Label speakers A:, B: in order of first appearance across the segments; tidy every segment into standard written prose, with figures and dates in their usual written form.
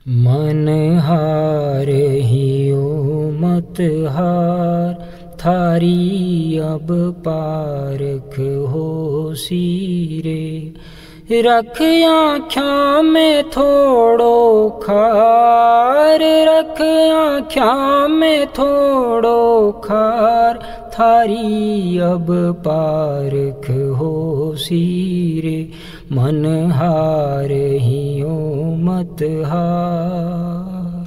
A: मन हार हियो मत हार, थारी अब पारख हो सीरे। रख आँख्यां में थोड़ो खार, रख आँख्यां में थोड़ो खार, थारी अब पारख हो सीरे। मन हार हियो मत हार।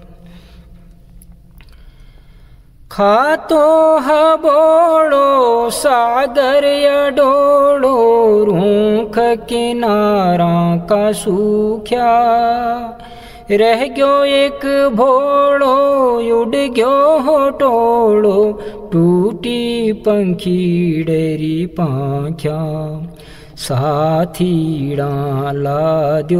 A: खातो हबोड़ो सागर अडोड़ो, रूख किनारा का सूख्या। रह गयो एक भोड़ो, उड़ गयो हो टोड़ो, टूटी पंखीड़ेरी पाख्या। साथीड़ा लाद्यो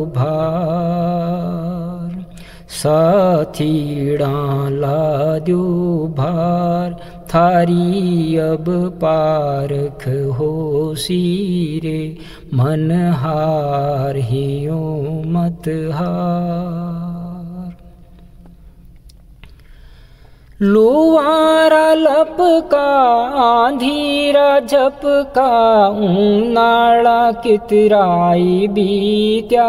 A: भार, साथीड़ा लाद्यो भार, थारी अब पारख हो सीरे। मन हार हियो मत हार। लुवारा लपका आंधीरा झपका, ऊनाड़ा कितराई बीत्या।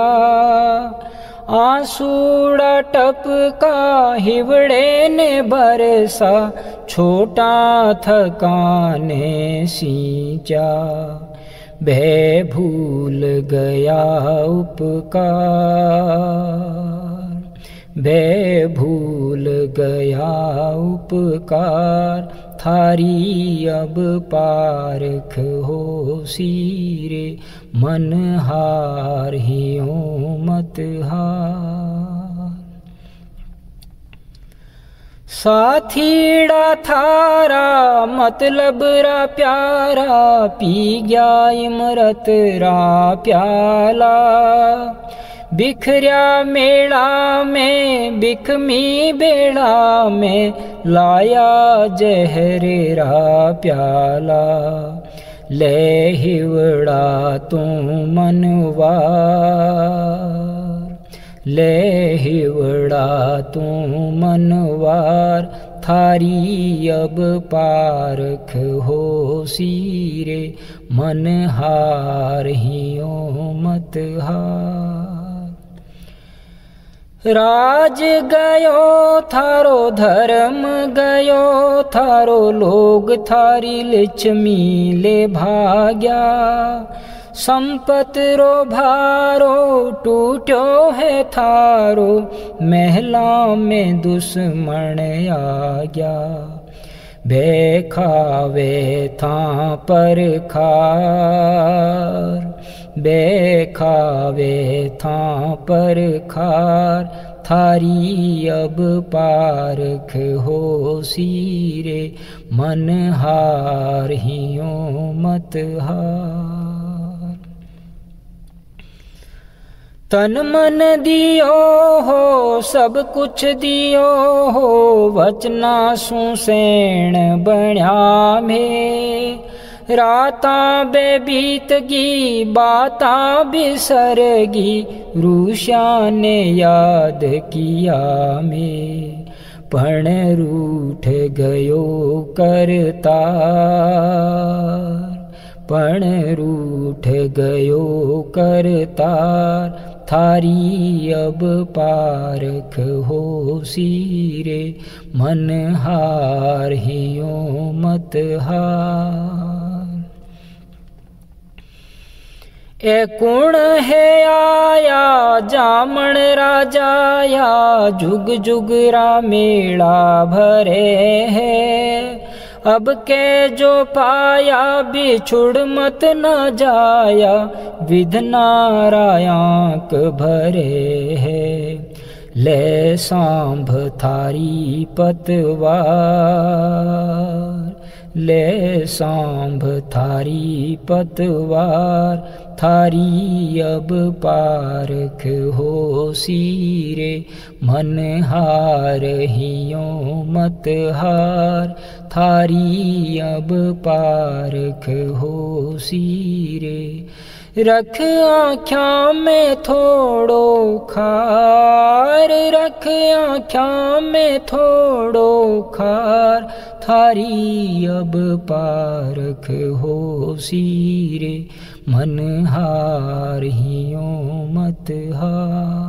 A: आंसूड़ा टपका हिवड़े ने बरसा, छोटा थकाने सींचा। भय भूल गया उपकार, भय भूल गया उपकार, थारी अब पारख हो सीरे। मन हार हियो मत हार। साथीड़ा थारा मतलब रा प्यारा, पी गया इमरत रा प्याला। बिखरिया मेला में बिखमी बेड़ा में, लाया जहर रा प्याला। ले हिवड़ा तू मनवार, ले हिवड़ा तू मनवार, थारी अब पारख हो सीरे। मन हार हियो मत हार। राज गयो थारो धर्म गयो थारो, लोग थारी लिच्छमी ले भाग्या। संपत रो भारो टूटो है थारो, महला में दुश्मन आ गया। बेखावे था पर खार, बेखावे था पर खार, थारी अब पारख हो सीरे। मन हार हियो मत हार। तन मन दियो हो सब कुछ दियो हो, वचना सुसैन बण्या में। रातां बे बीतगी बातां बिसरगी, रूषा ने याद किया में। पण रूठ गयो करतार, पण रूठ गयो करतार, थारी अब पारख हो सीरे। मन हार हियो मत हार। ए कुण है आया जामण राजाया, जुग जुग रा मेला भरे है। अब के जो पाया बिछुड़ मत न जाया, विध नारायण भरे है। ले सांभ थारी पतवार, ले सांभ थारी पतवार, थारी अब पारख हो सीरे। मन हार हियो मत हार, थारी अब पारख हो सीरे। रख आँख्यां में थोड़ो खार, रख आँख्यां में थोड़ो खार, थारी अब पारख होसी रे, मन हार हियो मत हार।